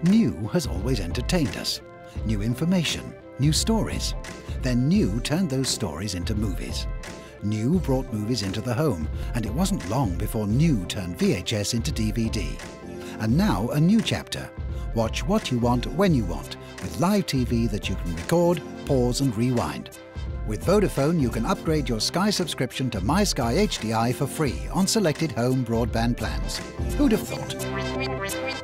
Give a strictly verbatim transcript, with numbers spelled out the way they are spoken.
New has always entertained us. New information, new stories. Then New turned those stories into movies. New brought movies into the home, and it wasn't long before New turned V H S into D V D. And now a new chapter. Watch what you want when you want, with live T V that you can record, pause and rewind. With Vodafone, you can upgrade your Sky subscription to My Sky H D I for free on selected home broadband plans. Who'd have thought?